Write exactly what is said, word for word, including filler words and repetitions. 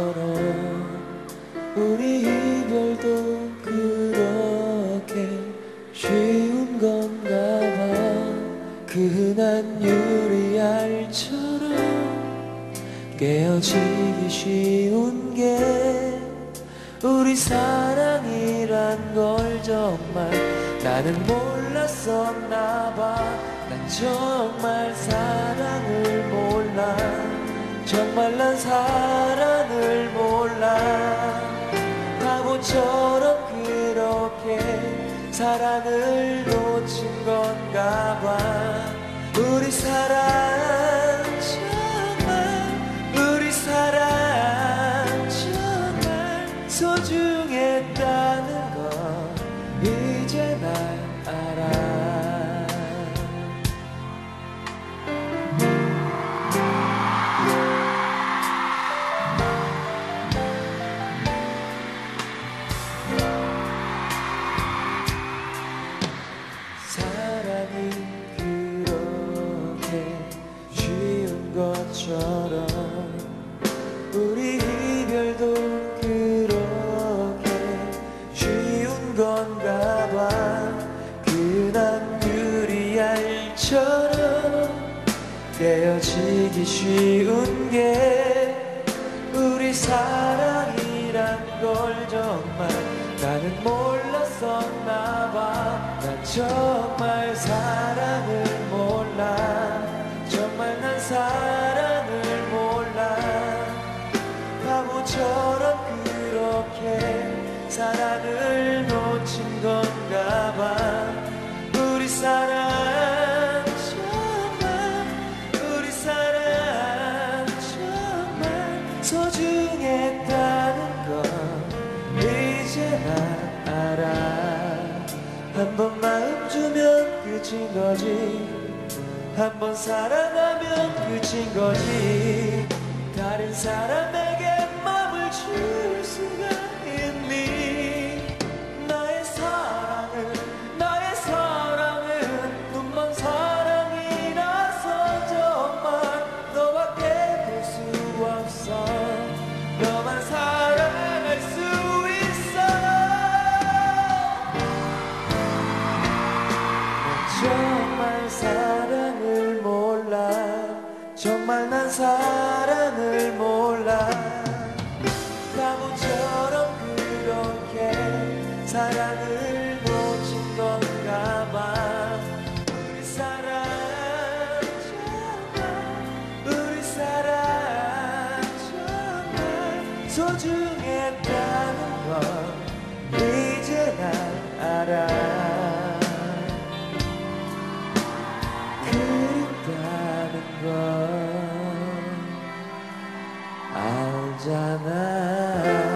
우리 이별도 그렇게 쉬운 건가 봐. 그 흔한 유리알처럼 깨어지기 쉬운 게 우리 사랑이란 걸 정말 나는 몰랐었나 봐. 난 정말 사랑을 몰라. 정말 난 사랑을 몰라. 바보처럼 그렇게 사랑을 놓친 건가 봐. 우리 사랑 정말 우리 사랑 정말 소중했다는 걸 이제 난 알아. 사랑이 그렇게 쉬운 것처럼 우리 이별도 그렇게 쉬운 건가 봐. 그난 유리알처럼 깨어지기 쉬운 게 우리 사랑이란 걸 정말 나는 몰랐었나 봐. 난 정말 사랑을 몰라. 정말 난 사랑을 몰라. 바보처럼 그렇게 사랑을 놓친 건가 봐. 우리 사랑 정말 우리 사랑 정말 소중했다는 걸 이제 난 알아. 한 번 마음 주면 끝인 거지. 한 번 사랑하면 끝인 거지. 다른 사람에게 마음을 줄 수가 있니? 나의 사랑은 나의 사랑은 눈먼 사랑이라서 정말 너밖에 볼 수 없어. 너만 사랑할 수 있어. 정말 사랑을 몰라. 정말 난 사랑을 몰라. 바보처럼 그렇게 사랑을 놓친 건가 봐. 우리 사랑 정말 우리 사랑 정말 소중했다는 걸 이제 난 알아. 그립다는 걸 알잖아.